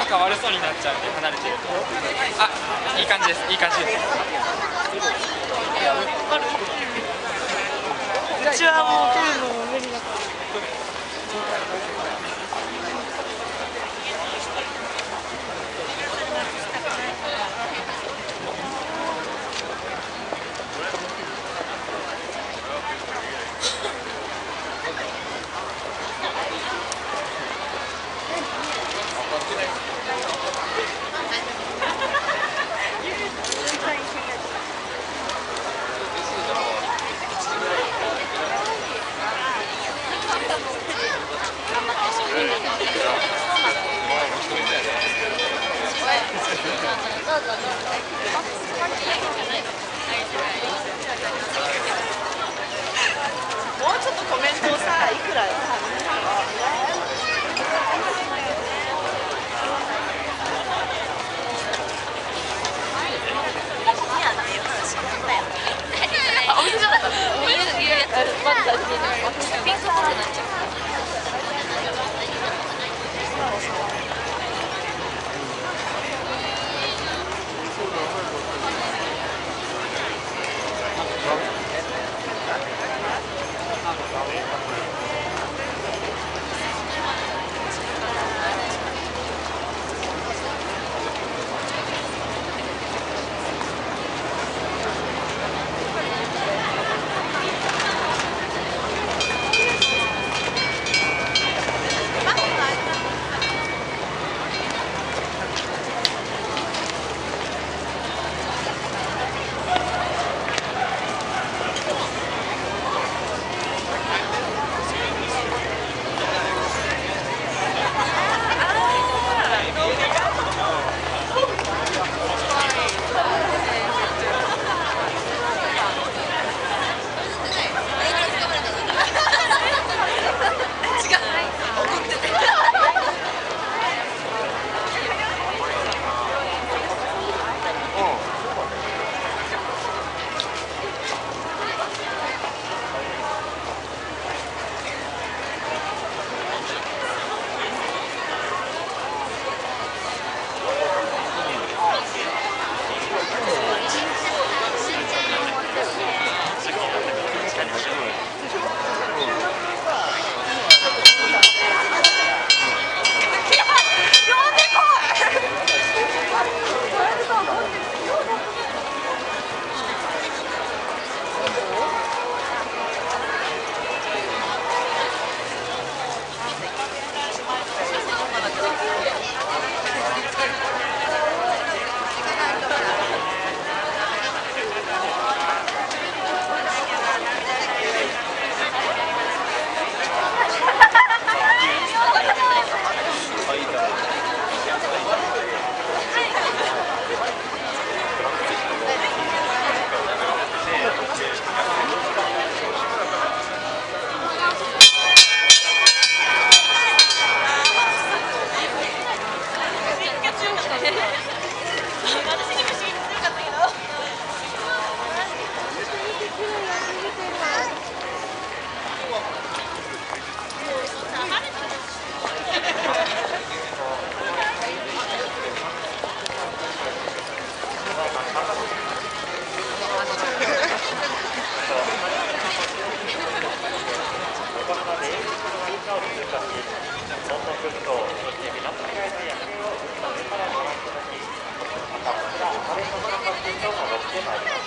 か悪そうになっちゃうんで離れてると。あ、いい感じです。いい感じです。 うちはもう来るのも無理だから。もうちょっとコメントをさ、いくらお店じゃなかった。まずピンクっぽくなっちゃう。 また、こちら、カレーの中の店長の6点前です。